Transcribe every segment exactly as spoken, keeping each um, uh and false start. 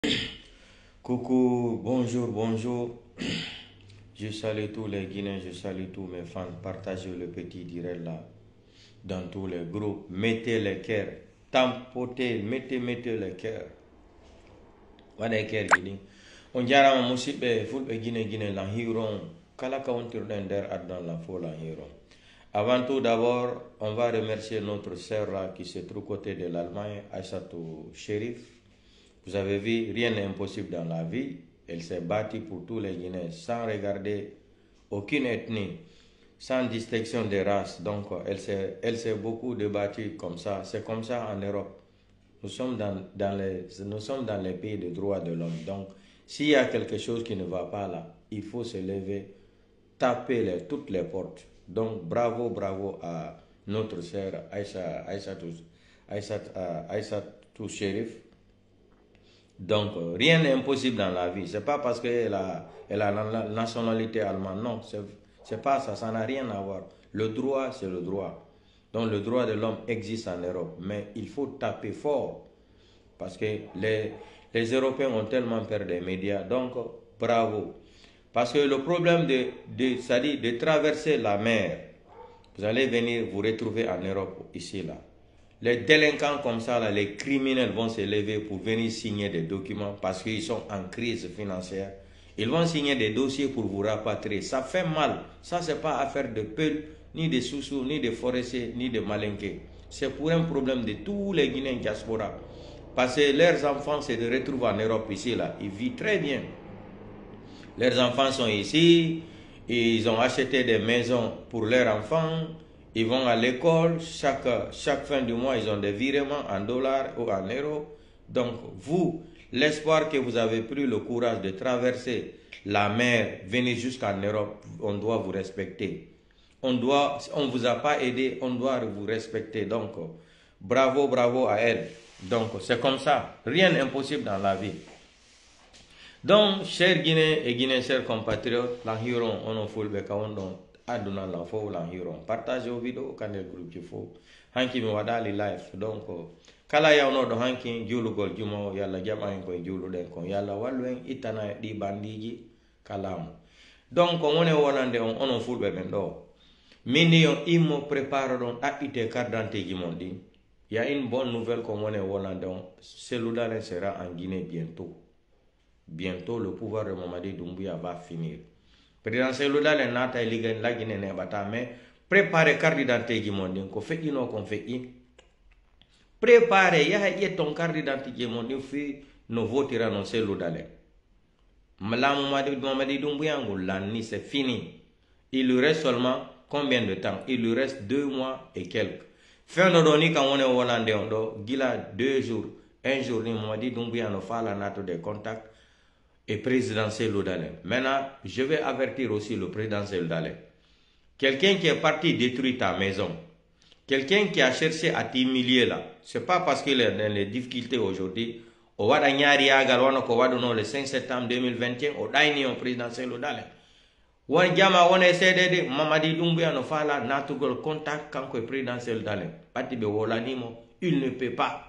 Coucou, bonjour, bonjour. Je salue tous les Guinéens, je salue tous mes fans. Partagez le petit direct là dans tous les groupes. Mettez les cœurs, tampotez, mettez, mettez les cœurs. Wadai cœur gini. On diara musibe fulbe Guinée Guinée la hiron. Kala kauntir der addan la fo la hiron. Avant tout d'abord, on va remercier notre sœur là qui se trouve côté de l'Allemagne, Aïssatou Chérif. Vous avez vu, rien n'est impossible dans la vie. Elle s'est battue pour tous les Guinéens sans regarder aucune ethnie, sans distinction de race. Donc, elle s'est elle s'est beaucoup débattue comme ça. C'est comme ça en Europe. Nous sommes dans, dans les, nous sommes dans les pays des droits de l'homme. Donc, s'il y a quelque chose qui ne va pas là, il faut se lever, taper les, toutes les portes. Donc, bravo, bravo à notre sœur Aïssa, Aïssatou Aïssatou Aïssatou Chérif. Donc, euh, rien n'est impossible dans la vie. C'est pas parce qu'elle a, elle a la nationalité allemande. Non, c'est pas ça. Ça n'a rien à voir. Le droit, c'est le droit. Donc, le droit de l'homme existe en Europe. Mais il faut taper fort. Parce que les, les Européens ont tellement peur des médias. Donc, bravo. Parce que le problème de, de, c'est-à-dire de traverser la mer, vous allez venir vous retrouver en Europe, ici, là. Les délinquants comme ça, là, les criminels vont se lever pour venir signer des documents parce qu'ils sont en crise financière. Ils vont signer des dossiers pour vous rapatrier. Ça fait mal. Ça, c'est pas affaire de peuple, ni de sous-sous, ni de forestiers, ni de malinqués. C'est pour un problème de tous les Guinéens diaspora. Parce que leurs enfants se retrouvent en Europe ici, là. Ils vivent très bien. Leurs enfants sont ici. Ils ont acheté des maisons pour leurs enfants. Ils vont à l'école, chaque, chaque fin du mois, ils ont des virements en dollars ou en euros. Donc, vous, l'espoir que vous avez pris le courage de traverser la mer, venir jusqu'en Europe, on doit vous respecter. On doit, on ne vous a pas aidé, on doit vous respecter. Donc, bravo, bravo à elle. Donc, c'est comme ça. Rien n'est impossible dans la vie. Donc, chers Guinéens et Guinéens, chers compatriotes, la Huron, on a fait le bécaon. Aduna la fo la hiron partage o vidéo kanel groupe ci fo hanki mi wadali live donc kala yawno do hanki julugol jumo yalla jama en ko juluden ko yalla wallu en itana di bandiji kalam donc on est wonande on onon fulbe ben do mini on immo prépare don a ite carte d'identité ji mon di il y a une bonne nouvelle comme on est wonande on Seloudalen sera en Guinée bientôt bientôt le pouvoir de Mamadi Doumbouya va finir. Président Seloudalen nata ligue la Guinée ne bata mais préparer carte d'identité ji mon din ko feƴino kon feƴi préparer yaha ƴetton carte d'identité ji mon din fi no votira non Seloudalen Malamu Mamadi Doumbouya ngol lanni c'est fini. Il lui reste seulement combien de temps? Il lui reste deux mois et quelques. Fin de doni quand on est hollandais on do gila deux jours un jour ni Mamadi Doumbouya no fala nato des contacts et président Seloudalen. Maintenant, je vais avertir aussi le président Seloudalen. Quelqu'un qui est parti détruire ta maison, quelqu'un qui a cherché à t'humilier là, c'est pas parce qu'il est dans les difficultés aujourd'hui. Au wada nyari agal wana ko wado le cinq septembre deux mille vingt et un, au daini au président Seloudalen. Wan jama wana C D D, Mamadi Doumbouya no fala natugol contact quand le président Seloudalen. Pati be wolanimo, il ne peut pas.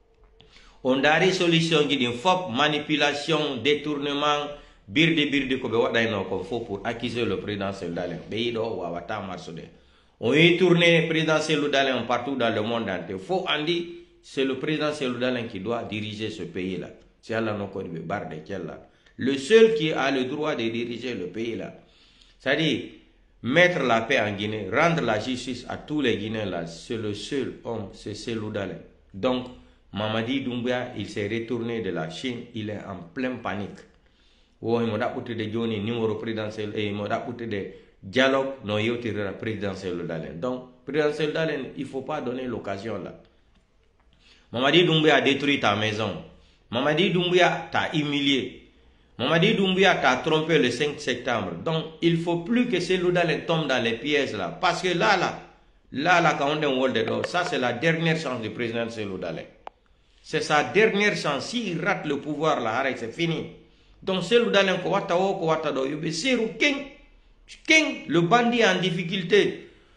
On a des solutions qui disent fop, manipulation, détournement, birdi birdi ko be wadayno ko fo pour accuser le président Seloudalen. Beyido wa wata marsude. On y tourne le président Seloudalen partout dans le monde entier. Faut en dire, c'est le président Seloudalen qui doit diriger ce pays-là. C'est Allah no ko be barde kella. Le seul qui a le droit de diriger le pays-là. C'est-à-dire mettre la paix en Guinée, rendre la justice à tous les Guinéens là, c'est le seul homme, c'est Seloudalen. Donc Mamadi Doumbouya, il s'est retourné de la Chine, il est en pleine panique. Oh, il m'a dit de Johnny, numéro présidentiel, et il m'a dit de dialogue, non, il y a présidentiel Seloudalen. Donc, présidentiel Seloudalen, il ne faut pas donner l'occasion là. Mamadi Doumbouya a détruit ta maison. Mamadi Doumbouya t'a humilié. Mamadi Doumbouya t'a trompé le cinq septembre. Donc, il ne faut plus que Seloudalen tombe dans les pièges là. Parce que là, là, là, là, quand on est en World d'or, ça c'est la dernière chance du président Seloudalen. C'est sa dernière chance. S'il rate le pouvoir là, c'est fini. Donc, Seloudalen ko wata o ko wata do yobe seru king. King, le bandit en difficulté.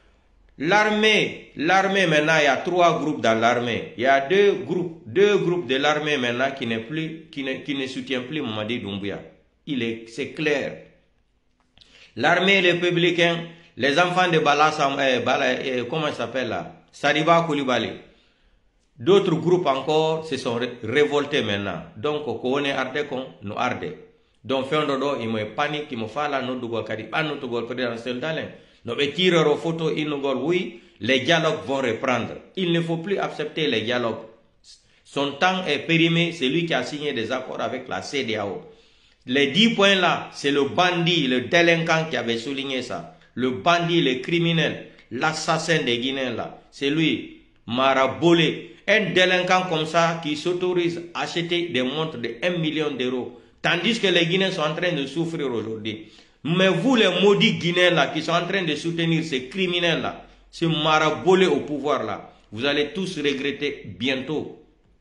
L'armée, l'armée maintenant, il y a trois groupes dans l'armée. Il y a deux groupes, deux groupes de l'armée maintenant qui, n'est plus, qui, ne, qui ne soutiennent plus Mamadi Doumbouya. Il est, c'est clair. L'armée, les républicains, les enfants de Bala, eh, Bala eh, comment il s'appelle là, Sadiba Koulibaly. D'autres groupes encore se sont révoltés maintenant. Donc, on est arde, nous arde. Donc, fin de dos, il me panique, il me fait là, nous devons faire un autre gol pour dire nous tirons photo, il nous oui, les dialogues vont reprendre. Il ne faut plus accepter les dialogues. Son temps est périmé, c'est lui qui a signé des accords avec la C D A O. Les dix points là, c'est le bandit, le délinquant qui avait souligné ça. Le bandit, le criminel, l'assassin des Guinéens là, c'est lui, Marabolé. Un délinquant comme ça qui s'autorise à acheter des montres de un million d'euros. Tandis que les Guinéens sont en train de souffrir aujourd'hui. Mais vous les maudits Guinéens là, qui sont en train de soutenir ces criminels là, ces marabolés au pouvoir là, vous allez tous regretter bientôt.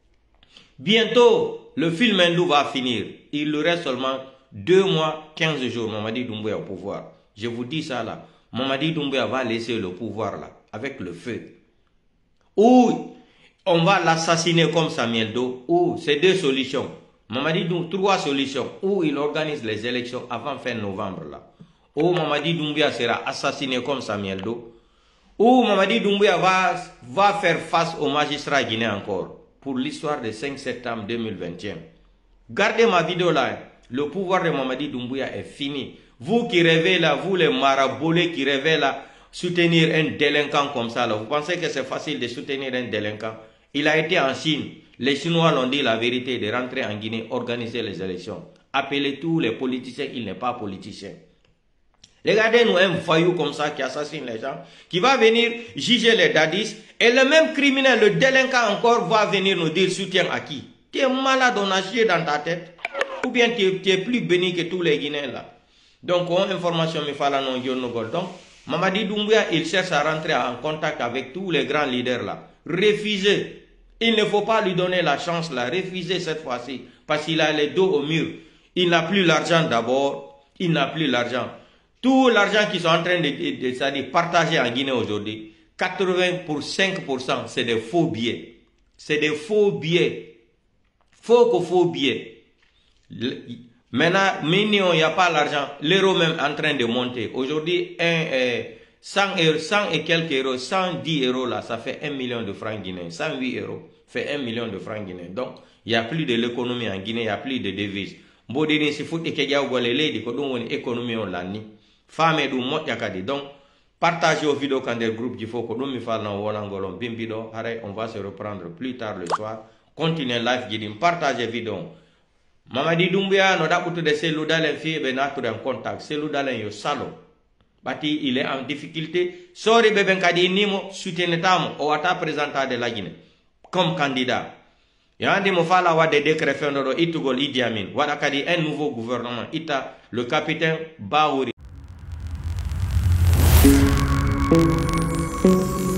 Bientôt, le film hindou va finir. Il lui reste seulement deux mois, quinze jours, Mamadi Doumbouya au pouvoir. Je vous dis ça là. Mamadi Doumbouya va laisser le pouvoir là, avec le feu. Ou on va l'assassiner comme Samuel Doe, ou c'est deux solutions. Mamadi Doumbouya, trois solutions. Ou il organise les élections avant fin novembre là. Ou Mamadi Doumbouya sera assassiné comme Samuel Doe. Ou Mamadi Doumbouya va, va faire face au magistrat guinéen encore. Pour l'histoire du cinq septembre deux mille vingt et un. Gardez ma vidéo là. Le pouvoir de Mamadi Doumbouya est fini. Vous qui rêvez là, vous les marabolés qui rêvez là, soutenir un délinquant comme ça là. Vous pensez que c'est facile de soutenir un délinquant? Il a été en Chine. Les Chinois l'ont dit la vérité, de rentrer en Guinée, organiser les élections. Appelez tous les politiciens, il n'est pas politicien. Regardez-nous un voyou comme ça qui assassine les gens, qui va venir juger les dadis, et le même criminel, le délinquant encore, va venir nous dire soutien à qui? Tu es malade, on a chié dans ta tête. Ou bien tu es, tu es plus béni que tous les Guinéens là. Donc, on information me fala non gol. Donc, Mamadi Doumbouya, il cherche à rentrer en contact avec tous les grands leaders là. Refusez. Il ne faut pas lui donner la chance là. Refusez cette fois-ci. Parce qu'il a les dos au mur. Il n'a plus l'argent d'abord. Il n'a plus l'argent. Tout l'argent qu'ils sont en train de, de, de, de partager en Guinée aujourd'hui, quatre-vingts pour cinq pour cent, c'est des faux billets. C'est des faux billets. Faux que faux billets. Le, maintenant, mignon, il n'y a pas l'argent. L'euro même en train de monter. Aujourd'hui, euh, cent, cent et quelques euros, cent dix euros là, ça fait un million de francs guinéens. cent huit euros fait un million de francs guinéens. Donc, il n'y a plus de l'économie en Guinée, il n'y a plus de devises. Mbodini si foot eke diaw gole lady ko dum woni économie on lani. Femme dum moƴƴa kadi. Donc, partagez aux vidéos quand des groupes il faut que dum mi falna wona ngolon bimbido. Arrête, on va se reprendre plus tard le soir. Continuez live guidim, partagez vidéo. Mamadi Doumbouya no daɓɓutude Cellou Dalein fiiɓe natude en contact. Cellou Dalein yo salo. Bati il est en difficulté. Sori ɓe ɓen kadi innimo soutenetamo o wata présentade la Guinée comme candidat. Yandi mo fala wade décret fendo do itugol Idi Amin. Wada kadi un nouveau gouvernement. Ita le capitaine Bahouri.